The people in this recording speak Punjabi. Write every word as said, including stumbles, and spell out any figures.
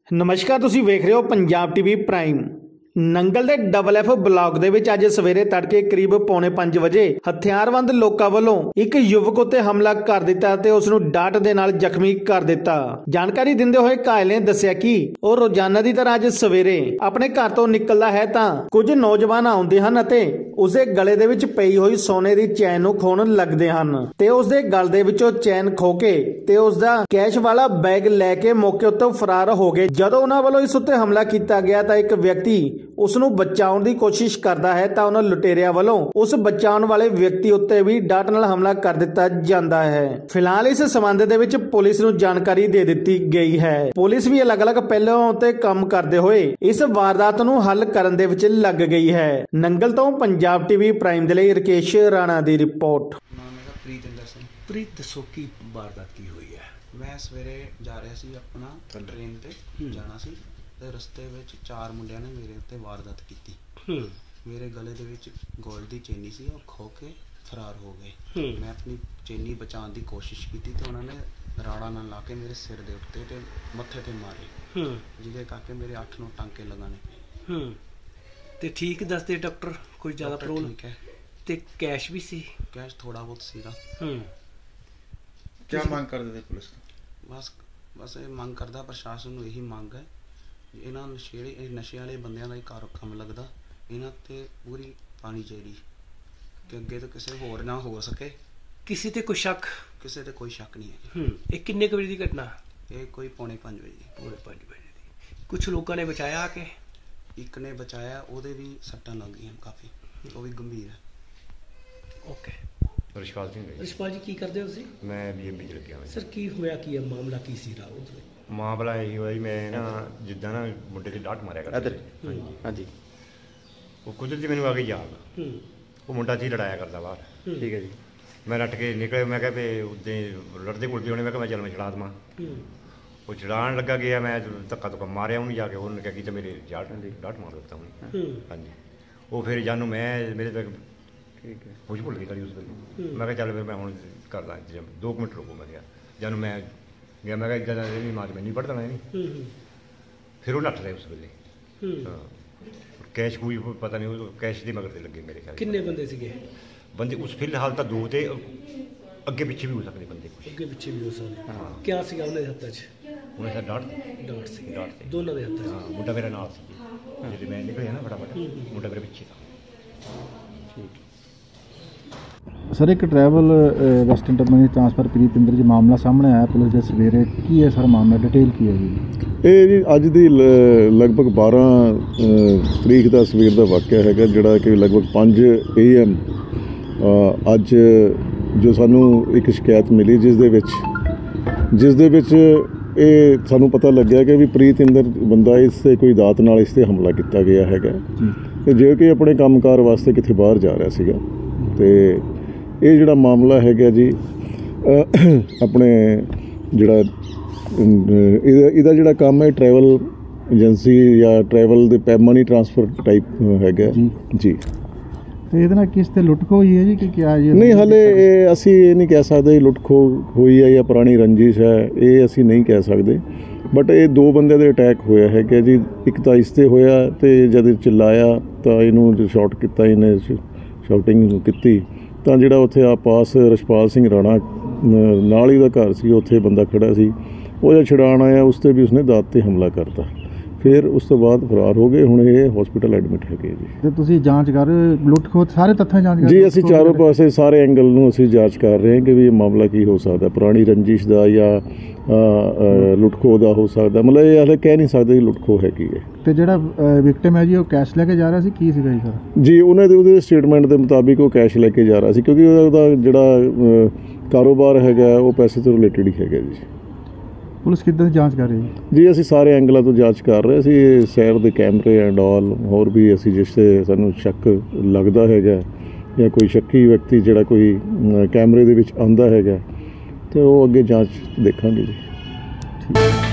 नमस्कार, तुसीं वेख रहे हो पंजाब टीवी प्राइम। नंगल दे डबल एफ ब्लॉक दे विच अज सवेरे तड़के करीब पौने पांच बजे हथियारबंद लोकां वल्लों एक युवक उत्ते हमला कर दिता ते उस नूं डाट दे नाल जख्मी कर दिता। जानकारी दिंदे होए घायल ने दस्सिया कि ओह रोजाना दी तरह अज सवेरे अपने घर तो निकलदा है तां कुछ नौजवान आउंदे हन अते उसदे गले दे विच पई होई सोने दी चैन नूं खोहण लगदे हन ते उसदे गल दे विचों चैन खो के ते उसदा कैश वाला बैग लैके मौके उत्ते फरार हो गए। जदों उन्हां वल्लों इस उत्ते हमला कीता गया तां एक व्यक्ति उसनूं बचाउण दी कोशिश करदा है तां उन्हां लुटेरिया वल्लों उस बचाउण वाले व्यक्ति उत्ते भी डाट नाल हमला कर दिता जांदा है। फिलहाल इस संबंध दे विच पुलिस नूं जानकारी दे दित्ती गई है। पुलिस भी अलग अलग पहलों उत्ते काम करदे होए इस वारदात नूं हल करन दे विच लग गई है। नंगल तो पंजाब टीवी प्राइम दे लई राकेश राणा दी रिपोर्ट। ਪ੍ਰੀਤਿੰਦਰ ਸਿੰਘ। ਪ੍ਰੀਤ ਦੱਸੋ ਕੀ ਵਾਰਦਾਤ ਕੀ ਹੋਈ ਹੈ? ਮੈਂ ਸਵੇਰੇ ਜਾ ਰਿਹਾ ਸੀ ਆਪਣਾ ਟ੍ਰੇਨ ਤੇ ਜਾਣਾ ਸੀ ਤੇ ਰਸਤੇ ਵਿੱਚ ਚਾਰ ਮੁੰਡਿਆਂ ਨੇ ਮੇਰੇ ਉੱਤੇ ਵਾਰਦਾਤ ਕੀਤੀ। ਮੇਰੇ ਗਲੇ ਦੇ ਵਿੱਚ ਗੋਲਡ ਦੀ ਚੇਨੀ ਸੀ, ਉਹ ਖੋ ਕੇ ਫਰਾਰ ਹੋ ਗਏ। ਮੈਂ ਆਪਣੀ ਚੇਨੀ ਬਚਾਉਣ ਦੀ ਕੋਸ਼ਿਸ਼ ਕੀਤੀ ਤੇ ਉਹਨਾਂ ਨੇ ਰਾੜਾ ਨਾਲ ਲਾ ਕੇ ਮੇਰੇ ਸਿਰ ਦੇ ਉੱਤੇ ਤੇ ਮੱਥੇ ਤੇ ਮਾਰੇ, ਜਿਹਦੇ ਕਰਕੇ ਮੇਰੇ ਅੱਠ ਨੌ ਟਾਂਕੇ ਲਗਾਣੇ ਪਏ। ਤੇ ਠੀਕ ਦੱਸਦੇ ਡਾਕਟਰ? ਕੋਈ ਜ਼ਿਆਦਾ ਪ੍ਰੋਬਲਮ ਠੀਕ ਹੈ ਤੇ ਕੈਸ਼ ਵੀ ਸੀ? ਕੈਸ਼ ਥੋੜਾ ਬਹੁਤ ਸੀਗਾ। क्या मांग कर देते पुलिस? बस बस ये मांग करता प्रशासन ਨੂੰ ਇਹੀ ਮੰਗ ਹੈ, ਇਹਨਾਂ ਨਸ਼ੇੜੇ ਇਹ ਨਸ਼ੇ ਵਾਲੇ ਬੰਦਿਆਂ ਦਾ ਹੀ ਕਾਰ ਕੰਮ ਲੱਗਦਾ, ਇਹਨਾਂ ਤੇ ਪੂਰੀ ਪਾਣੀ ਚਾਹੀਦੀ ਕਿ ਅੱਗੇ ਤੋਂ ਕਿਸੇ ਹੋਰ ਨਾ ਹੋ ਸਕੇ। ਕਿਸੇ ਤੇ ਕੋਈ ਸ਼ੱਕ? ਕਿਸੇ ਤੇ ਕੋਈ ਸ਼ੱਕ ਨਹੀਂ ਹੈ। ਹੂੰ ਇਹ ਕਿੰਨੇ ਕੁ ਵਜੇ ਦੀ ਘਟਨਾ? ਇਹ ਕੋਈ ਪੌਣੇ ਪੰਜ ਵਜੇ ਦੀ। ਪੌਣੇ ਪੰਜ ਵਜੇ ਦੀ। ਕੁਝ ਲੋਕਾਂ ਨੇ ਬਚਾਇਆ ਆ ਕੇ? ਇੱਕ ਨੇ ਬਚਾਇਆ, ਉਹਦੇ ਵੀ ਸੱਟਾਂ ਲੱਗ ਗਈਆਂ ਕਾਫੀ, ਉਹ ਵੀ ਗੰਭੀਰ ਹੈ। ਓਕੇ। ਰਿਸ਼ਪਾਲ ਸਿੰਘ ਜੀ। ਰਿਸ਼ਪਾਲ ਜੀ ਕੀ ਕਰਦੇ ਹੋ ਤੁਸੀਂ? ਮੈਂ ਬੀਐਮਬੀ ਚ ਲੱਗਿਆ ਹੋਇਆ। ਸਰ ਕੀ ਹੋਇਆ, ਕੀ ਹੈ ਮਾਮਲਾ, ਕੀ ਸੀ ਰਾਹ ਉਹਦੇ? ਮਾਮਲਾ ਇਹੀ ਹੋਇਆ ਜੀ, ਮੈਂ ਨਾ ਜਿੱਦਾਂ ਨਾ ਮੁੰਡੇ ਤੇ ਡਾਟ ਮਾਰਿਆ ਕਰਦਾ ਸੀ। ਹਾਂਜੀ। ਉਹ ਕੁਦਰਤੀ ਮੈਨੂੰ ਆ ਗਈ ਯਾਦ, ਉਹ ਮੁੰਡਾ ਸੀ ਲੜਾਇਆ ਕਰਦਾ ਬਾਹਰ। ਠੀਕ ਹੈ ਜੀ। ਮੈਂ ਰੱਟ ਕੇ ਨਿਕਲੇ, ਮੈਂ ਕਿਹਾ ਵੀ ਉੱਦੇ ਲੜਦੇ ਕੁੜਦੇ ਹੋਣੇ, ਮੈਂ ਕਿਹਾ ਮੈਂ ਚੱਲ ਮੈਂ ਛੜਾ ਦੇਵਾਂ। ਉਹ ਛੜਾਉਣ ਲੱਗਾ ਗਿਆ, ਮੈਂ ਧੱਕਾ ਧੁੱਕਾ ਮਾਰਿਆ ਉਹਨੂੰ ਜਾ ਕੇ, ਉਹਨੇ ਕਿਹਾ ਕਿ ਤੇ ਮੇਰੇ ਜਾਟ ਡਾਟ ਮਾਰ ਦਿੱਤਾ ਉਹਨੇ। ਹਾਂਜੀ। ਉਹ ਫਿਰ ਜਾਨੂੰ ਮੈਂ ਮੇਰੇ ਤੱਕ ਠੀਕ ਹੈ ਕੁਝ ਭੁੱਲ ਗਈ ਕਰੀ ਉਸ ਵੇਲੇ। ਮੈਂ ਕਿਹਾ ਚੱਲ ਫਿਰ ਮੈਂ ਹੁਣ ਕਰਦਾ ਦੋ ਕੁ ਮਿੰਟ ਰੁਕੋ। ਮੈਂ ਗਿਆ ਜਾਨੂੰ ਮੈਂ ਗਿਆ, ਮੈਂ ਕਿਹਾ ਇੱਦਾਂ ਦਾ ਨਹੀਂ ਮਾਰ ਮੈਂ ਨਹੀਂ ਪੜ੍ਹ ਦੇਣਾ ਨਹੀਂ। ਫਿਰ ਉਹ ਨੱਠ ਰਹੇ ਉਸ ਵੇਲੇ। ਹਾਂ ਕੈਸ਼ ਕੋਈ ਪਤਾ ਨਹੀਂ, ਉਹ ਕੈਸ਼ ਦੇ ਮਗਰ ਤੇ ਲੱਗੇ ਮੇਰੇ ਖਿਆਲ। ਕਿੰਨੇ ਬੰਦੇ ਸੀਗੇ? ਬੰਦੇ ਉਸ ਫਿਲਹਾਲ ਤਾਂ ਦੋ ਤੇ ਅੱਗੇ ਪਿੱਛੇ ਵੀ ਹੋ ਸਕਦੇ ਬੰਦੇ, ਅੱਗੇ ਪਿੱਛੇ ਵੀ ਹੋ ਸਕਦੇ। ਹਾਂ ਕਿਆ ਸੀਗਾ ਉਹਨਾਂ ਦੇ ਹੱਥਾਂ 'ਚ? ਉਹਨਾਂ ਦਾ ਡਾਟ ਡਾਟ ਸੀ। ਡਾਟ ਸੀ ਦੋਨਾਂ ਦੇ ਹੱਥਾਂ 'ਚ। ਹਾਂ ਮੁੰਡਾ ਮੇਰਾ ਨਾਲ ਸੀ, ਜਦੋਂ ਮੈਂ ਨਿਕਲਿਆ ਨਾ ਫਟਾਫਟ ਮੁੰਡਾ ਮੇਰੇ ਪਿੱਛੇ था। ਠੀਕ। सर एक travel Western Money Transfer Preetinder ji मामला सामने आया पुलिस ਦੇ ਸਵੇਰੇ, ਕੀ ਹੈ ਸਰ ਮਾਮਲਾ, ਡਿਟੇਲ ਕੀ ਹੈ ਜੀ? ਇਹ ਜੀ ਅੱਜ ਦੀ ਲਗਭਗ ਬਾਰਾਂ ਤਰੀਕ ਦਾ ਸਵੇਰ ਦਾ ਵਾਕਿਆ ਹੈਗਾ, ਜਿਹੜਾ ਕਿ ਲਗਭਗ ਪੰਜ ਏ ਐਮ ਅੱਜ ਜੋ ਸਾਨੂੰ ਇੱਕ ਸ਼ਿਕਾਇਤ ਮਿਲੀ, ਜਿਸ ਦੇ ਵਿੱਚ ਜਿਸ ਦੇ ਵਿੱਚ ਇਹ ਸਾਨੂੰ ਪਤਾ ਲੱਗਿਆ ਕਿ ਵੀ ਪ੍ਰੀਤਿੰਦਰ ਬੰਦਾ ਇਸ 'ਤੇ ਕੋਈ ਦਾਤ ਨਾਲ ਇਸ 'ਤੇ ਹਮਲਾ ਕੀਤਾ ਗਿਆ ਹੈਗਾ, ਤੇ ਜੋ ਕਿ ਆਪਣੇ ਕੰਮਕਾਰ ਵਾਸਤੇ ਕਿਤੇ ਬਾਹਰ ਜਾ ਰਿਹਾ ਸੀਗਾ। ਤੇ ਇਹ ਜਿਹੜਾ ਮਾਮਲਾ ਹੈਗਾ ਜੀ ਆਪਣੇ ਜਿਹੜਾ ਇਹਦਾ ਇਹਦਾ ਜਿਹੜਾ ਕੰਮ ਹੈ ਟਰੈਵਲ ਏਜੰਸੀ ਜਾਂ ਟਰੈਵਲ ਦੇ ਪੈ ਮਨੀ ਟਰਾਂਸਫਰ ਟਾਈਪ ਹੈਗਾ ਜੀ। ਤੇ ਇਹਦੇ ਨਾਲ ਕਿਸ ਤੇ ਲੁੱਟ ਖੋਹ ਹੋਈ ਹੈ ਜੀ ਕਿ ਕਿਆ ਜੀ? ਨਹੀਂ, ਹਾਲੇ ਇਹ ਅਸੀਂ ਇਹ ਨਹੀਂ ਕਹਿ ਸਕਦੇ ਲੁੱਟ ਖੋਹ ਹੋਈ ਹੈ ਜਾਂ ਪੁਰਾਣੀ ਰੰਜਿਸ਼ ਹੈ, ਇਹ ਅਸੀਂ ਨਹੀਂ ਕਹਿ ਸਕਦੇ। ਬਟ ਇਹ ਦੋ ਬੰਦਿਆਂ ਦੇ ਅਟੈਕ ਹੋਇਆ ਹੈਗਾ ਜੀ। ਇੱਕ ਤਾਂ ਇਸ 'ਤੇ ਹੋਇਆ ਤੇ ਜਦ ਚਿল্ਲਾਇਆ ਤਾਂ ਇਹਨੂੰ ਸ਼ਾਟ ਕੀਤਾ, ਇਹਨੇ ਸ਼ਾਟਿੰਗ ਕੀਤੀ ਤਾਂ ਜਿਹੜਾ ਉੱਥੇ ਆ ਪਾਸ ਰਿਸ਼ਪਾਲ ਸਿੰਘ ਰਾਣਾ ਨਾਲ ਹੀ ਉਹਦਾ ਘਰ ਸੀ, ਉੱਥੇ ਬੰਦਾ ਖੜ੍ਹਾ ਸੀ, ਉਹ ਜਦ ਛੁਡਾਉਣ ਆਇਆ ਉਸ 'ਤੇ ਵੀ ਉਸਨੇ ਦਾਤ 'ਤੇ ਹਮਲਾ ਕਰਤਾ। ਫਿਰ ਉਸ ਤੋਂ ਬਾਅਦ ਫਰਾਰ ਹੋ ਗਏ। ਹੁਣ ਇਹ ਹਸਪੀਟਲ ਐਡਮਿਟ ਹੈਗੇ ਜੀ। ਤੇ ਤੁਸੀਂ ਜਾਂਚ ਕਰ ਰਹੇ ਹੋ ਲੁੱਟ ਖੋਹ ਸਾਰੇ ਤੱਥਾਂ ਜਾਂਚ ਕਰ? ਜੀ ਅਸੀਂ ਚਾਰੋਂ ਪਾਸੇ ਸਾਰੇ ਐਂਗਲ ਨੂੰ ਅਸੀਂ ਜਾਂਚ ਕਰ ਰਹੇ ਹਾਂ ਕਿ ਵੀ ਇਹ ਮਾਮਲਾ ਕੀ ਹੋ ਸਕਦਾ, ਪੁਰਾਣੀ ਰੰਜਿਸ਼ ਦਾ ਜਾਂ ਲੁੱਟ ਖੋਹ ਦਾ ਹੋ ਸਕਦਾ। ਮਤਲਬ ਇਹ ਹਾਲੇ ਕਹਿ ਨਹੀਂ ਸਕਦੇ ਲੁੱਟ ਖੋਹ ਹੈਗੀ ਹੈ। ਤੇ ਜਿਹੜਾ ਵਿਕਟਿਮ ਹੈ ਜੀ ਉਹ ਕੈਸ਼ ਲੈ ਕੇ ਜਾ ਰਿਹਾ ਸੀ, ਕੀ ਸੀਗਾ ਜੀ ਸਰ? ਜੀ ਉਹਨਾਂ ਦੇ ਉਹਦੇ ਸਟੇਟਮੈਂਟ ਦੇ ਮੁਤਾਬਿਕ ਉਹ ਕੈਸ਼ ਲੈ ਕੇ ਜਾ ਰਿਹਾ ਸੀ, ਕਿਉਂਕਿ ਉਹਦਾ ਜਿਹੜਾ ਕਾਰੋਬਾਰ ਹੈਗਾ ਉਹ ਪੈਸੇ ਤੋਂ ਰਿਲੇਟਡ ਹੀ ਹੈਗਾ ਜੀ। ਪੁਲਿਸ ਕਿੱਦਾਂ ਦੀ ਜਾਂਚ ਕਰ ਰਹੀ ਹੈ ਜੀ? ਅਸੀਂ ਸਾਰੇ ਐਂਗਲਾਂ ਤੋਂ ਜਾਂਚ ਕਰ ਰਹੇ ਅਸੀਂ, ਸ਼ਹਿਰ ਦੇ ਕੈਮਰੇ ਐਂਡ ਆਲ ਹੋਰ ਵੀ ਅਸੀਂ ਜਿਸ 'ਤੇ ਸਾਨੂੰ ਸ਼ੱਕ ਲੱਗਦਾ ਹੈਗਾ ਜਾਂ ਕੋਈ ਸ਼ੱਕੀ ਵਿਅਕਤੀ ਜਿਹੜਾ ਕੋਈ ਕੈਮਰੇ ਦੇ ਵਿੱਚ ਆਉਂਦਾ ਹੈਗਾ ਤੇ ਉਹ ਅੱਗੇ ਜਾਂਚ ਦੇਖਾਂਗੇ ਜੀ। ਠੀਕ।